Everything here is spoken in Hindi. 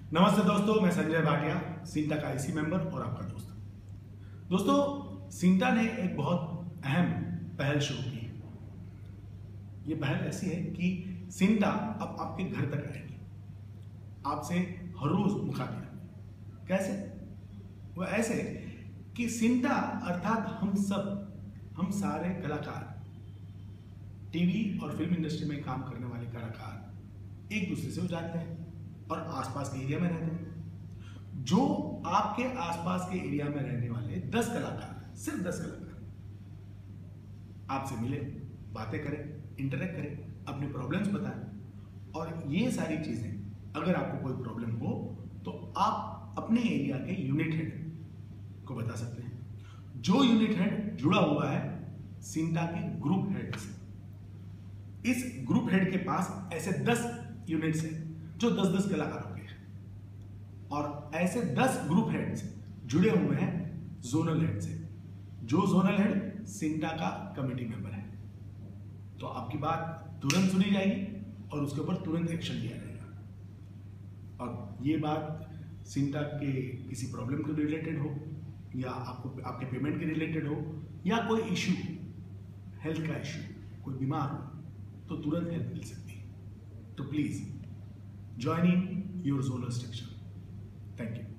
नमस्ते दोस्तों, मैं संजय भाटिया, सिंटा का आईसी मेंबर और आपका दोस्त। दोस्तों, सिंटा ने एक बहुत अहम पहल शुरू की है। ये पहल ऐसी है कि सिंटा अब आपके घर तक आएगी, आपसे हर रोज मुखातिब। कैसे? वो ऐसे कि सिंटा अर्थात हम सारे कलाकार, टीवी और फिल्म इंडस्ट्री में काम करने वाले कलाकार एक दूसरे से जानते हैं और आसपास के एरिया में रहते हैं। जो आपके आसपास के एरिया में रहने वाले 10 कलाकार, सिर्फ 10 कलाकार आपसे मिले, बातें करें, इंटरेक्ट करें, अपनी प्रॉब्लम्स बताएं। और ये सारी चीजें, अगर आपको कोई प्रॉब्लम हो तो आप अपने एरिया के यूनिट हेड को बता सकते हैं। जो यूनिट हेड जुड़ा हुआ है सिंटा के ग्रुप हेड से, इस ग्रुप हेड के पास ऐसे 10 यूनिट्स हैं जो 10-10 कलाकारों के हैं, और ऐसे 10 ग्रुप हेड्स जुड़े हुए हैं जोनल हेड से। जो जोनल हेड सिंटा का कमेटी मेंबर है, तो आपकी बात तुरंत सुनी जाएगी और उसके ऊपर तुरंत एक्शन लिया जाएगा। और ये बात सिंटा के किसी प्रॉब्लम के रिलेटेड हो, या आपके पेमेंट के रिलेटेड हो, या कोई इश्यू, हेल्थ का इश्यू, कोई बीमार हो, तो तुरंत हेल्प मिल सकती है। तो please join in your zonal structure. Thank you.